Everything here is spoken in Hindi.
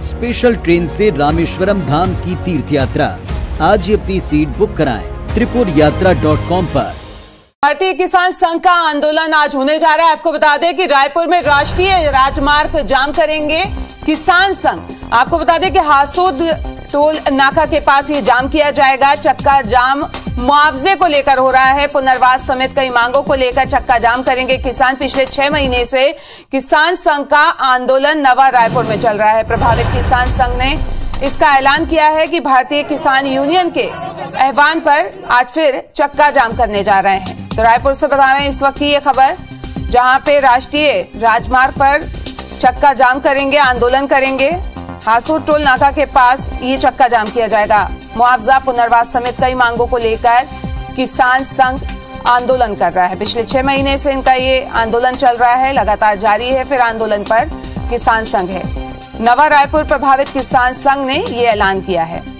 स्पेशल ट्रेन से रामेश्वरम धाम की तीर्थ यात्रा। आज ही अपनी सीट बुक कराएं त्रिपुरयात्रा.com पर। भारतीय किसान संघ का आंदोलन आज होने जा रहा है। आपको बता दें कि रायपुर में राष्ट्रीय राजमार्ग जाम करेंगे किसान संघ। आपको बता दें कि हासूद टोल नाका के पास ये जाम किया जाएगा। चक्का जाम मुआवजे को लेकर हो रहा है। पुनर्वास समेत कई मांगों को लेकर चक्का जाम करेंगे किसान। पिछले 6 महीने से किसान संघ का आंदोलन नवा रायपुर में चल रहा है। प्रभावित किसान संघ ने इसका ऐलान किया है कि भारतीय किसान यूनियन के आह्वान पर आज फिर चक्का जाम करने जा रहे हैं। तो रायपुर से बता रहे हैं इस वक्त की ये खबर, जहां पे राष्ट्रीय राजमार्ग पर चक्का जाम करेंगे, आंदोलन करेंगे। हासूद टोल नाका के पास ये चक्का जाम किया जाएगा। मुआवजा, पुनर्वास समेत कई मांगों को लेकर किसान संघ आंदोलन कर रहा है। पिछले 6 महीने से इनका ये आंदोलन चल रहा है, लगातार जारी है। फिर आंदोलन पर किसान संघ है। नवा रायपुर प्रभावित किसान संघ ने ये ऐलान किया है।